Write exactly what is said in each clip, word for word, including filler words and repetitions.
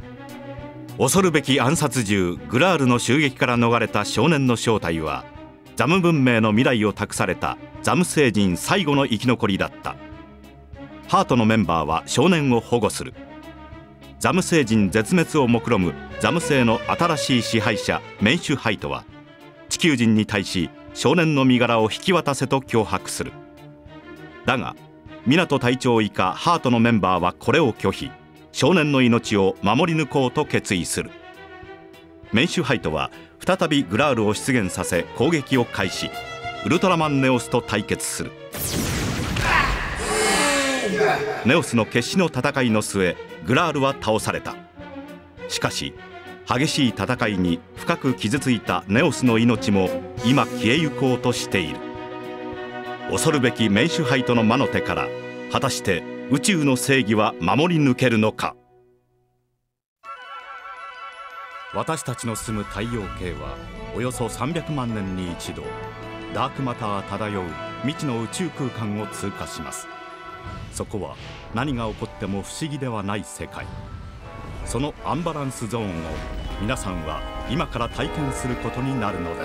恐るべき暗殺銃グラールの襲撃から逃れた少年の正体は、ザム文明の未来を託されたザム星人最後の生き残りだった。ハートのメンバーは少年を保護する。ザム星人絶滅を目論むザム星の新しい支配者メンシュハイトは、地球人に対し少年の身柄を引き渡せと脅迫する。だが港隊長以下ハートのメンバーはこれを拒否、少年の命を守り抜こうと決意する。メンシュハイトは再びグラールを出現させ攻撃を開始。ウルトラマンネオスと対決する。ネオスの決死の戦いの末、グラールは倒された。しかし激しい戦いに深く傷ついたネオスの命も今消えゆこうとしている。恐るべきメンシュハイトの魔の手から果たして宇宙の正義は守り抜けるのか。私たちの住む太陽系はおよそさんびゃくまんねんに一度、ダークマター漂う未知の宇宙空間を通過します。そこは何が起こっても不思議ではない世界。そのアンバランスゾーンを皆さんは今から体験することになるのです。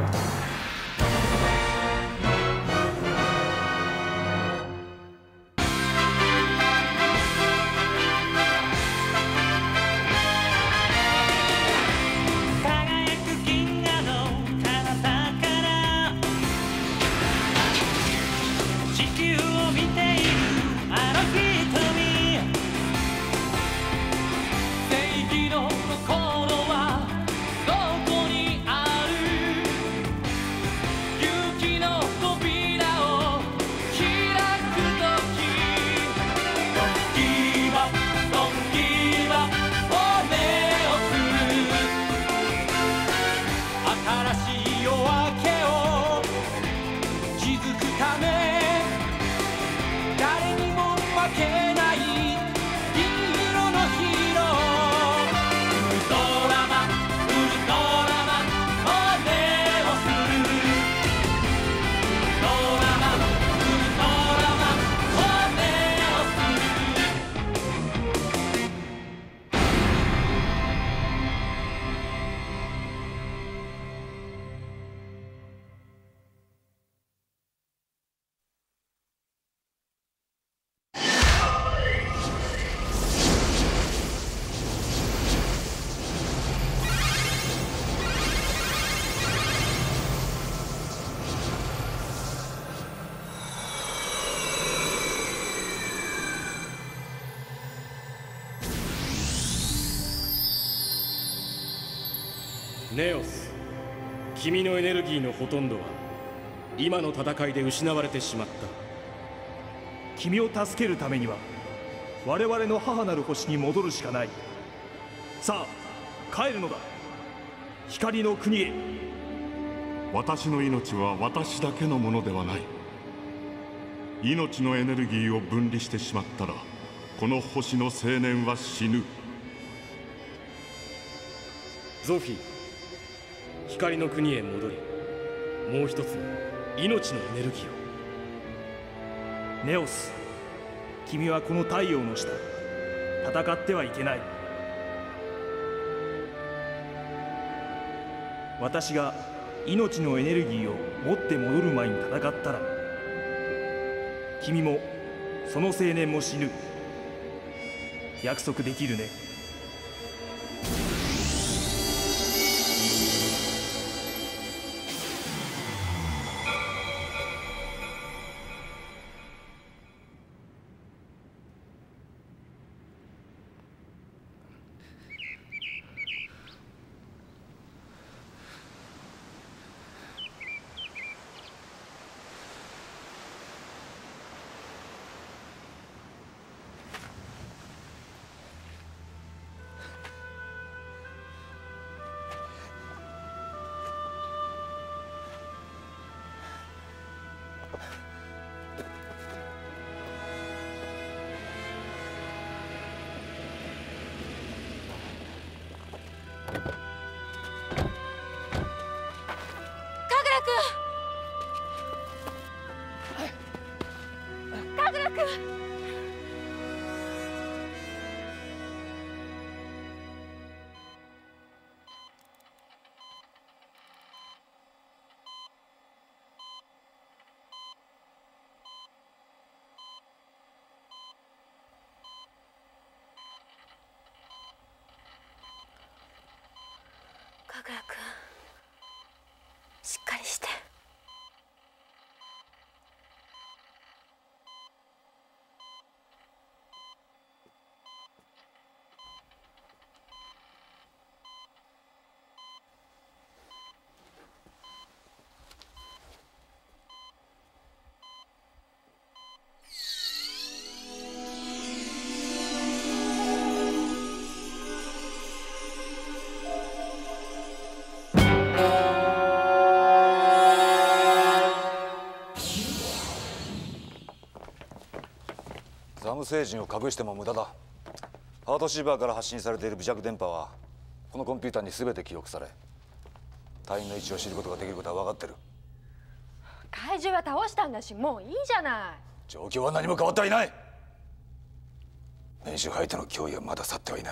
ネオス、君のエネルギーのほとんどは今の戦いで失われてしまった。 君を助けるためには我々の母なる星に戻るしかない。さあ帰るのだ、光の国へ。 私の命は私だけのものではない。命のエネルギーを分離してしまったらこの星の青年は死ぬ。 ゾフィー、光の国へ戻り、もう一つの命のエネルギーを。 ネオス、君はこの太陽の下、戦ってはいけない。私が命のエネルギーを持って戻る前に戦ったら、君もその青年も死ぬ。約束できるね。 拓也君、しっかりして。 ザム星人を隠しても無駄だ。ハートシーバーから発信されている微弱電波はこのコンピューターに全て記録され、隊員の位置を知ることができることは分かってる。 怪獣は倒したんだし、もういいじゃない。 状況は何も変わってはいない。年収ハイとの脅威はまだ去ってはいない。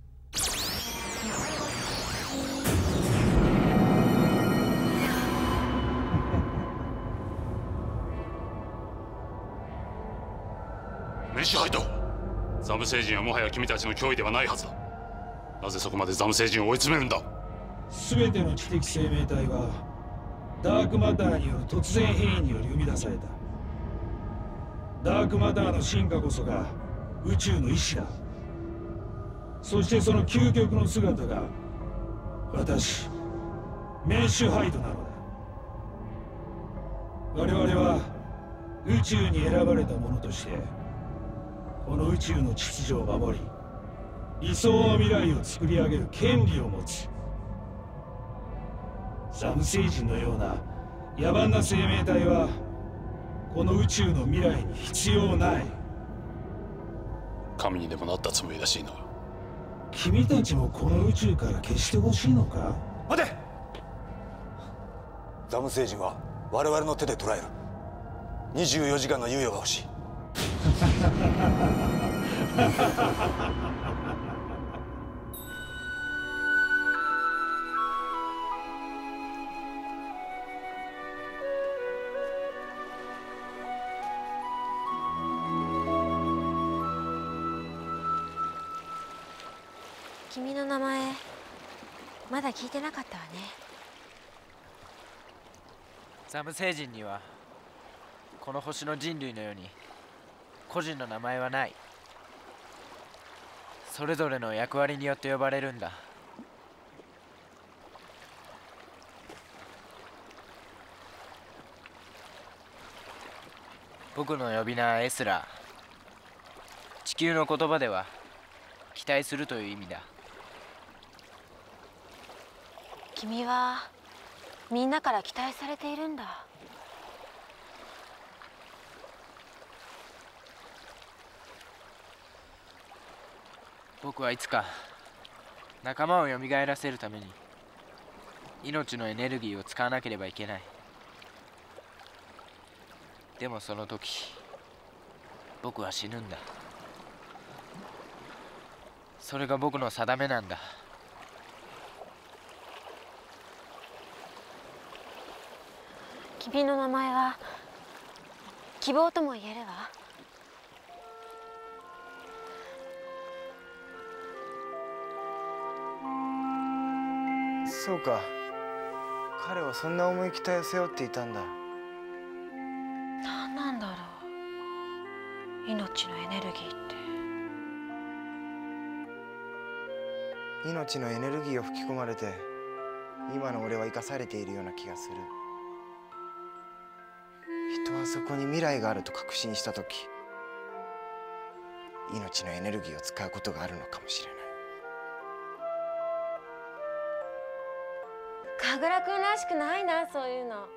メシハイト、ザム星人はもはや君たちの脅威ではないはずだ。なぜそこまでザム星人を追い詰めるんだ。 全ての知的生命体はダークマターによる突然変異により生み出された。ダークマターの進化こそが宇宙の意志だ。そしてその究極の姿が私、メッシュハイドなのだ。我々は宇宙に選ばれた者としてこの宇宙の秩序を守り、理想の未来を作り上げる権利を持つ。ザム星人のような野蛮な生命体はこの宇宙の未来に必要ない。 神にでもなったつもりらしいな。 君たちもこの宇宙から消してほしいのか。 待て。ザム星人は我々の手で捕らえる。にじゅうよじかんの猶予が欲しい。 君の名前まだ聞いてなかったわね。 ザム星人にはこの星の人類のように個人の名前はない。それぞれの役割によって呼ばれるんだ。僕の呼び名はエスラー。地球の言葉では期待するという意味だ。 君はみんなから期待されているんだ。 僕はいつか仲間をよみがえらせるために命のエネルギーを使わなければいけない。でもその時僕は死ぬんだ。それが僕の定めなんだ。 君の名前は希望とも言えるわ。 そうか、彼はそんな重い期待を背負っていたんだ。 何なんだろう、命のエネルギーって。 命のエネルギーを吹き込まれて今の俺は生かされているような気がする。人はそこに未来があると確信した時、命のエネルギーを使うことがあるのかもしれない。 神楽君らしくないな、そういうの。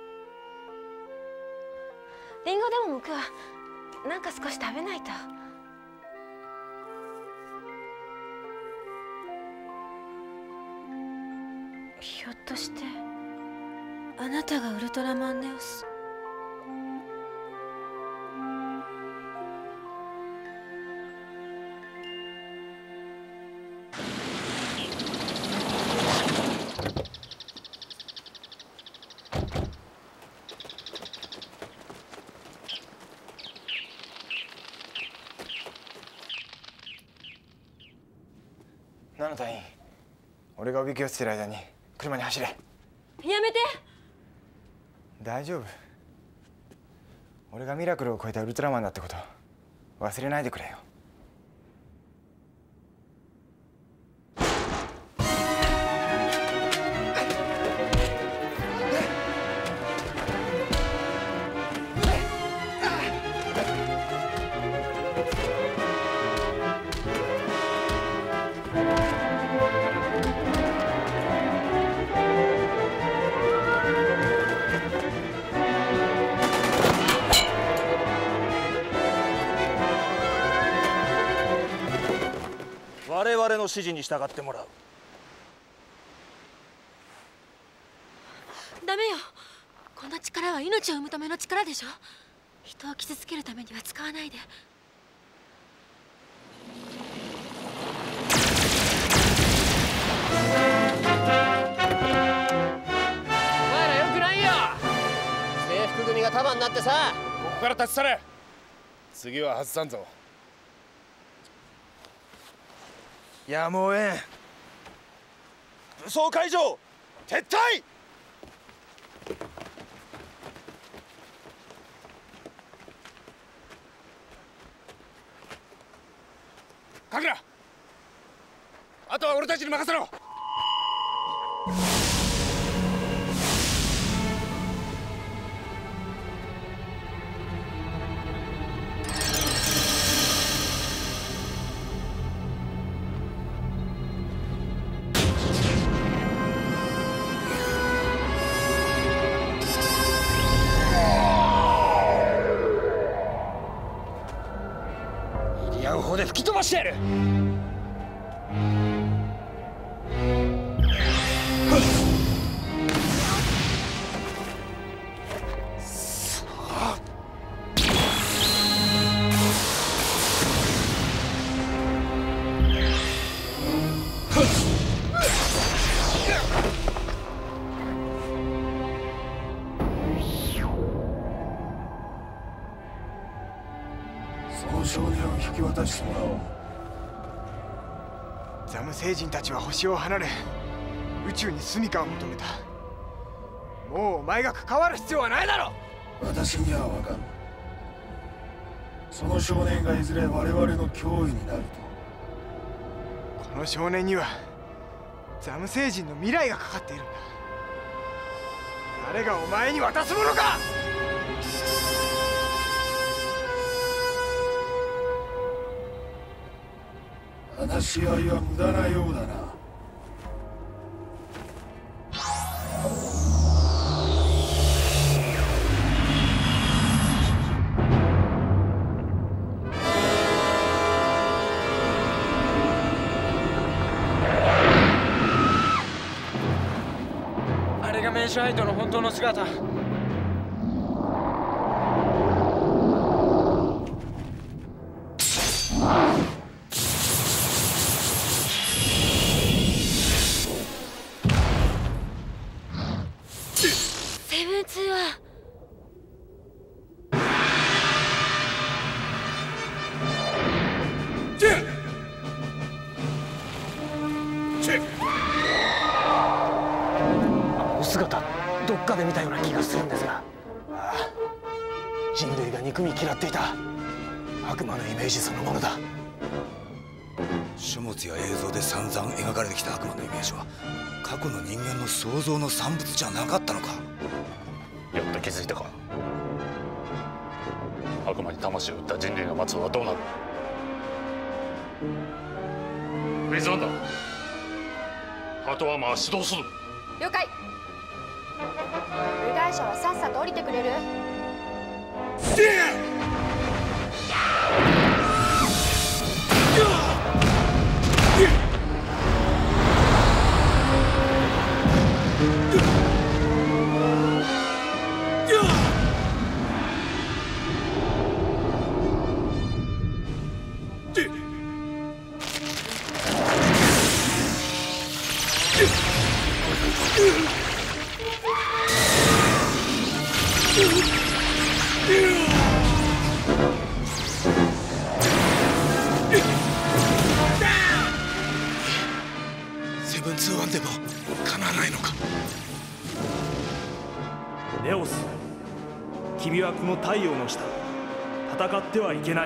リンゴでも剥くわ。なんか少し食べないと。ひょっとしてあなたがウルトラマンネオス？ なな隊員、俺がおびき寄せてる間に車に走れ。 やめて。 大丈夫。俺がミラクルを超えたウルトラマンだってこと忘れないでくれよ。 我々の指示に従ってもらう。 ダメよ。こんな力は命を生むための力でしょ。人を傷つけるためには使わないで。 お前らよくないよ。制服組が束になってさ。 ここから立ち去れ。次は外さんぞ。やむをえん。武装解除撤退。神楽、あとは俺たちに任せろ。で吹き飛ばしてやる。 その少年を引き渡してもらおう。 ザム星人たちは星を離れ宇宙に住処を求めた。もうお前が関わる必要はないだろ。 私には分かる。その少年がいずれ我々の脅威になると。 この少年にはザム星人の未来がかかっているんだ。誰がお前に渡すものか。 話し合いは無駄なようだな。 あれがメンシュハイトの本当の姿。 セブンツーはあの姿どっかで見たような気がするんですが。ああ、人類が憎み嫌っていた悪魔のイメージそのものだ。 書物や映像で散々描かれてきた悪魔のイメージは過去の人間の想像の産物じゃなかったのか。 やっと気づいたか。悪魔に魂を売った人類の末路はどうなる。フェイズワンダー、ハートワーマー始動する。 了解。部外者はさっさと降りてくれる？ 分通腕でも叶わないのか。 ネオス、君はこの太陽の下戦ってはいけない。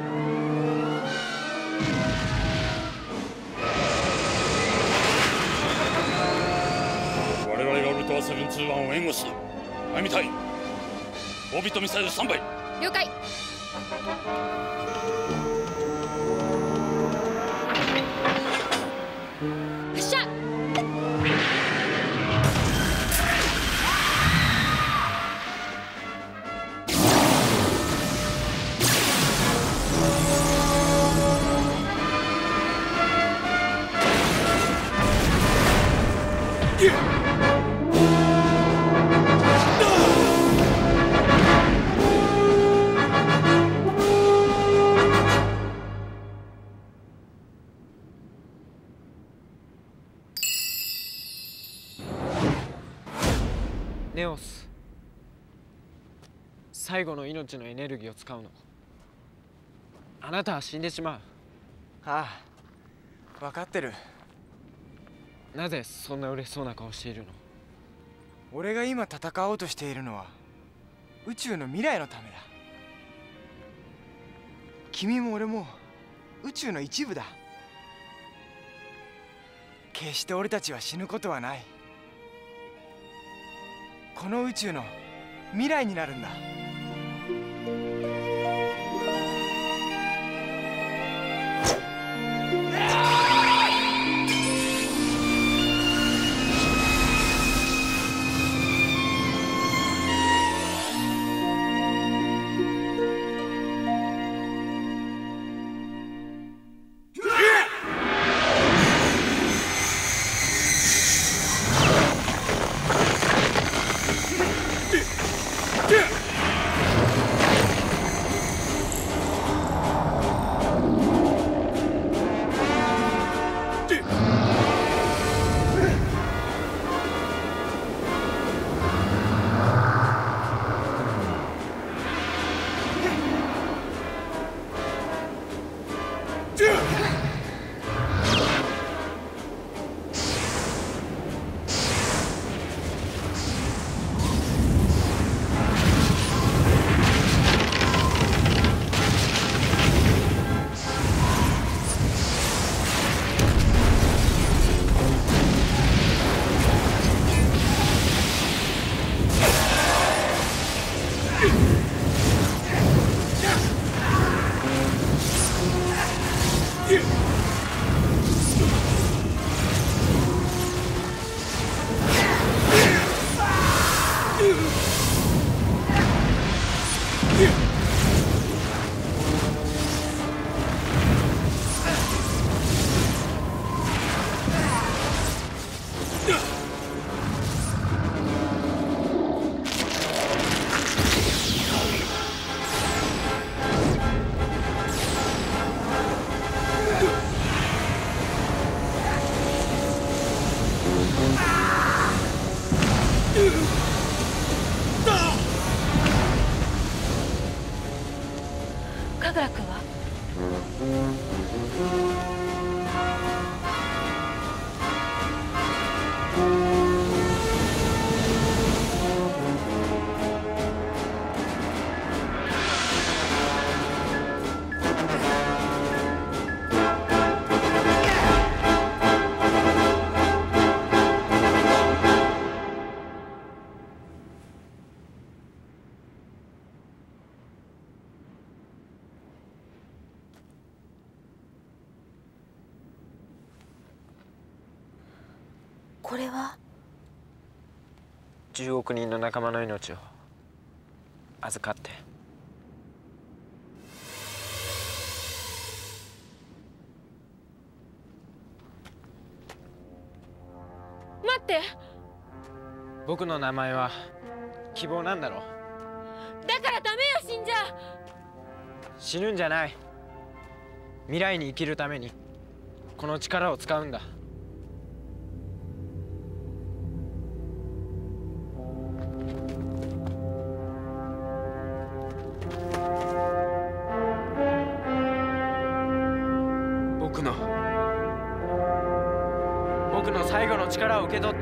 我々がウルトラセブンツーワンを援護する。歩みたい。オービットミサイルスタンバイ。 了解。発射。 ネオス、最後の命のエネルギーを使うの。あなたは死んでしまう。 ああ、分かってる。 なぜそんな嬉しそうな顔しているの？ 俺が今戦おうとしているのは宇宙の未来のためだ。君も俺も宇宙の一部だ。決して俺たちは死ぬことはない。この宇宙の未来になるんだ。 神楽君は？これはじゅうおく人の仲間の命を預かって。 待って。 僕の名前は希望なんだろう。 だからダメよ、死んじゃ。 死ぬんじゃない。未来に生きるためにこの力を使うんだ。僕僕の最後の力を受け取って。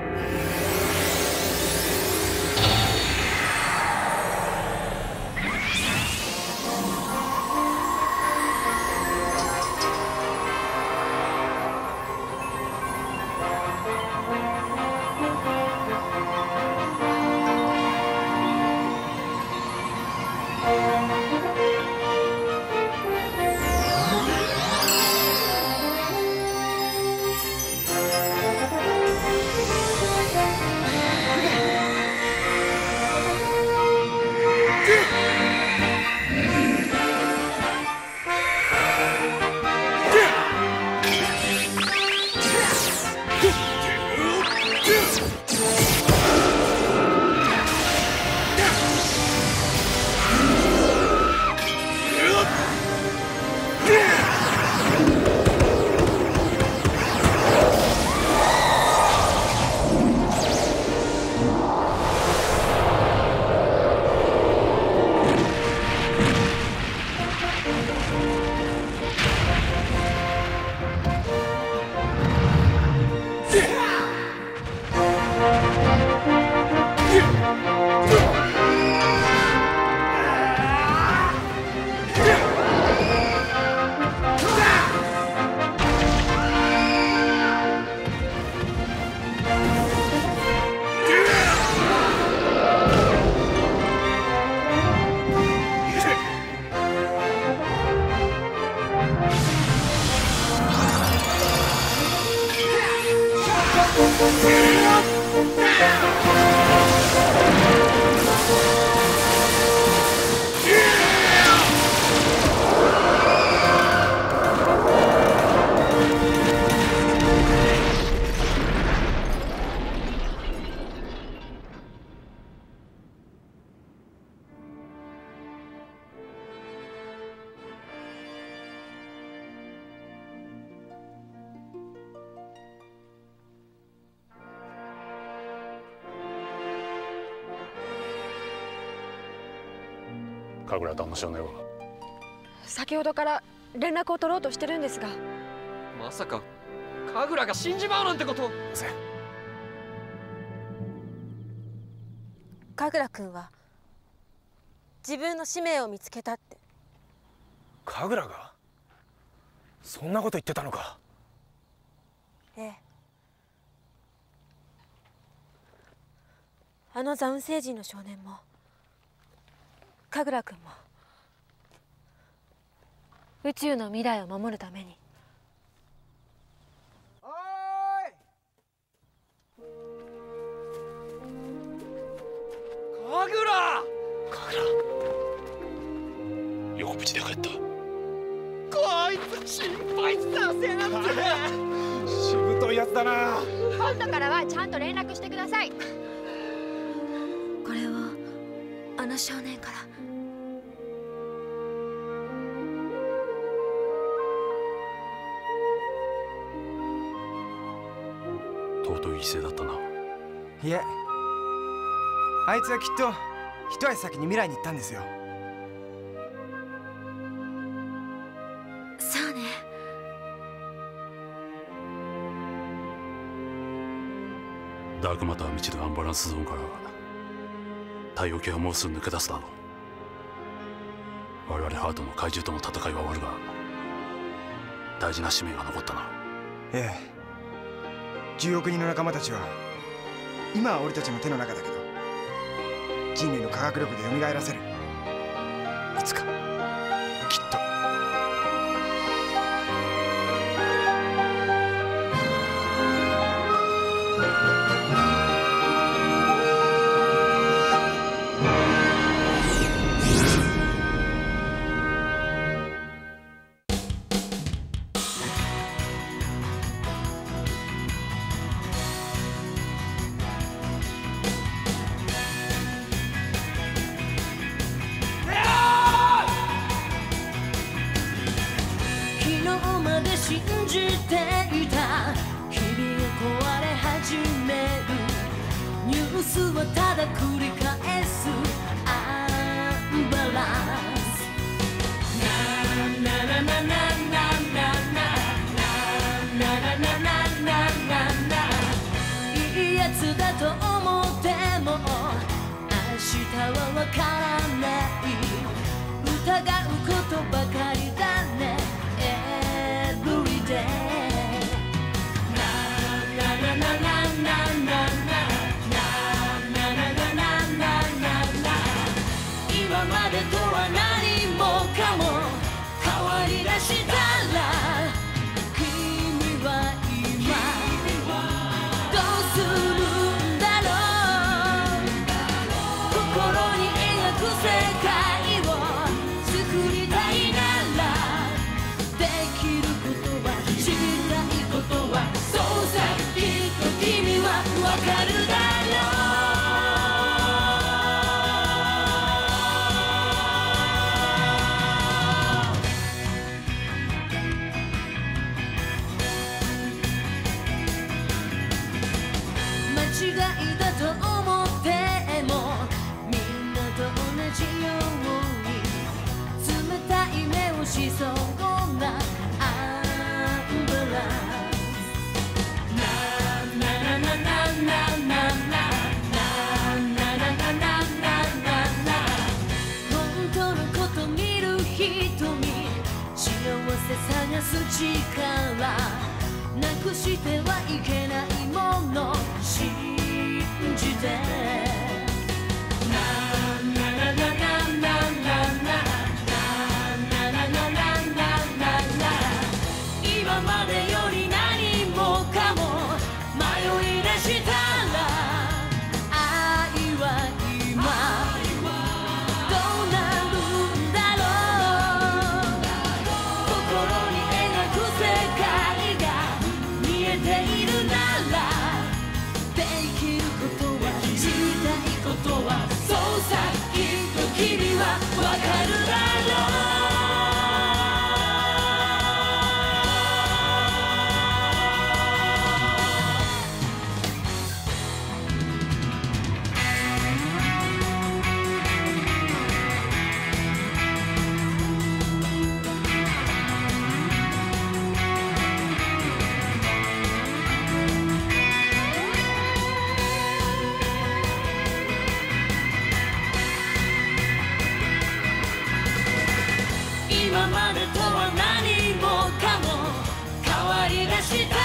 神楽とあの少年は先ほどから連絡を取ろうとしてるんですが。 まさか神楽が死んじまうなんてこと。 神楽君は自分の使命を見つけたって。 神楽がそんなこと言ってたのか。 ええ。あのザウン星人の少年も神楽君も宇宙の未来を守るために。 おーい神楽神楽よく無事で帰った。 こいつ心配させなってしぶといやつだな。 今度からはちゃんと連絡してください。 これをあの少年から。 尊い犠牲だったな。 いえ、あいつはきっと一足先に未来に行ったんですよ。 さあね。 ダークマター未知のアンバランスゾーンから太陽系はもうすぐ抜け出すだろう。我々ハートの怪獣との戦いは終わるが大事な使命が残ったな。 ええ、じゅうおく人の仲間たちは今は俺たちの手の中だけど人類の科学力で蘇らせる。いつかきっと。 信じていた日々が壊れ始める。ニュースはただ繰り返すアンバランス。ななななななななななななななつだと思っても明日はわからない、疑うことばかりだね Everyday ななななななな今までとは何もかも変わりだしたら君は今どうするんだろう。心に描く世界を作りたいならできることは知りたいことはそうさ、きっと君はわかるだろう。間違いだと思ってもみんなと同じように冷たい目をしそうなアンバランスななななななな本当のこと見る瞳、幸せ探す力なくしてはいけないもの信じてななななななな今までより何もかも迷い出したら愛は今どうなるんだろう。心に描く世界が見えているならできることは知りたいことはそうさ、きっと君はわかるだろう。今までとは何もかも変わりだした